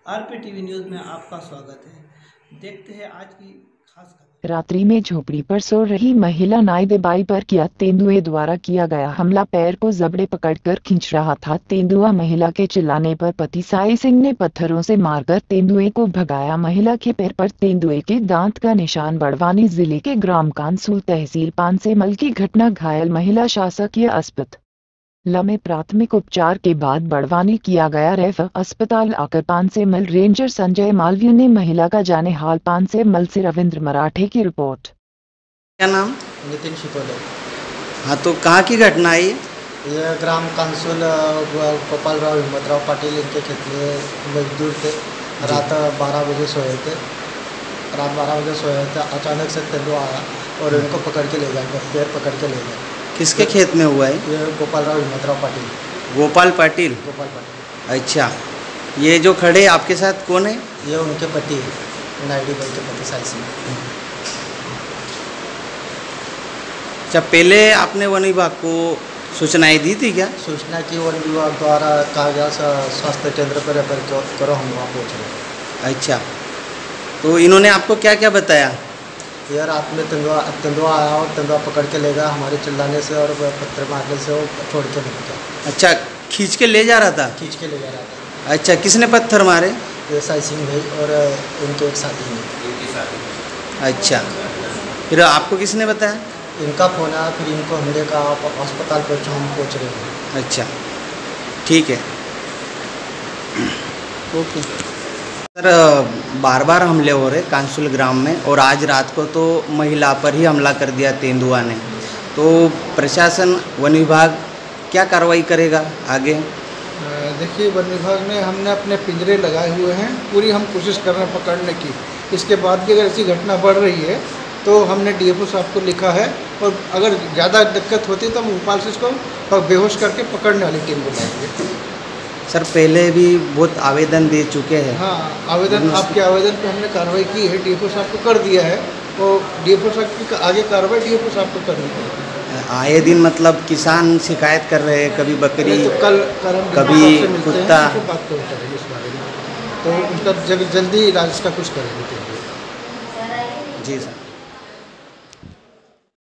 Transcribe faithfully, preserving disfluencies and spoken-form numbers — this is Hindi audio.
आरपी टीवी न्यूज़ में आपका स्वागत है। देखते हैं आज की खास खबर। रात्रि में झोपड़ी पर सो रही महिला नायदेबाई पर किया तेंदुए द्वारा किया गया हमला। पैर को जबड़े पकड़कर खींच रहा था तेंदुआ। महिला के चिल्लाने पर पति साई सिंह ने पत्थरों से मारकर तेंदुए को भगाया। महिला के पैर पर तेंदुए के दांत का निशान। बड़वानी जिले के ग्राम कांसूल तहसील पानसेमल की घटना। घायल महिला शासकीय अस्पताल में प्राथमिक उपचार के बाद बड़वानी किया गया रेफर। अस्पताल आकर पानसेमल रेंजर संजय मालवीय ने महिला का जाने हाल। पानसेमल से रविंद्र मराठे की रिपोर्ट। क्या नाम? नितिन शिकोले। हाँ, तो कहाँ की घटना है ये? ये ग्राम कांसूल गोपालराव हिम्मतराव पाटिल इनके खेत में मजदूर थे। रात बारह बजे सोए थे रात बारह बजे सोए थे अचानक से तेंदुआ आया और इनको पकड़ के ले गया, पैर पकड़ के ले गया। किसके खेत में हुआ है? ये गोपालराव हिम्मतराव पाटिल। गोपाल पाटिल। गोपाल पाटिल। अच्छा, ये जो खड़े आपके साथ कौन है? ये उनके पति है, नायडू भाई के पति साई सिंह। अच्छा, पहले आपने वन विभाग को सूचनाएं दी थी क्या? सूचना की वन विभाग द्वारा कहा गया स्वास्थ्य केंद्र पर रेफर करो, हम वहाँ पहुँच रहे। अच्छा, तो इन्होंने आपको क्या क्या बताया? यह रात में तेंदुआ तेंदुआ आया और तेंदुआ पकड़ के ले गया। हमारे चिल्लाने से और पत्थर मारने से वो छोड़ के नहीं गया। अच्छा, खींच के ले जा रहा था? खींच के ले जा रहा था। अच्छा, किसने पत्थर मारे? ये साई सिंह भाई और उनके एक साथी हैं। अच्छा, फिर आपको किसने बताया? इनका फ़ोन आया, फिर इनको हमने कहा आप अस्पताल पहुँचो, हम पहुँच रहे हैं। अच्छा, ठीक है, ओके। सर, बार बार हमले हो रहे कांसूल ग्राम में और आज रात को तो महिला पर ही हमला कर दिया तेंदुआ ने, तो प्रशासन वन विभाग क्या कार्रवाई करेगा आगे? देखिए, वन विभाग ने हमने अपने पिंजरे लगाए हुए हैं, पूरी हम कोशिश कर रहे हैं पकड़ने की। इसके बाद भी अगर ऐसी घटना बढ़ रही है तो हमने डीएफओ साहब को लिखा है और अगर ज़्यादा दिक्कत होती है तो हम भोपाल से इसको बेहोश करके पकड़ने वाली टीम बुलाएंगे। सर, पहले भी बहुत आवेदन दे चुके हैं। हाँ, आवेदन आपके आवेदन पे हमने कार्रवाई की है, डीएफओ साहब को कर दिया है और डीएफओ साहब की आगे कार्रवाई डीएफओ साहब को करनी पड़ेगी। आए दिन मतलब किसान शिकायत कर रहे हैं, कभी बकरी तो कल कल हम कभी से मिलते कुत्ता। हैं, तो बात तो करेंगे इस बारे में, तो उसका जल्दी इलाज का कुछ करेंगे। जी सर।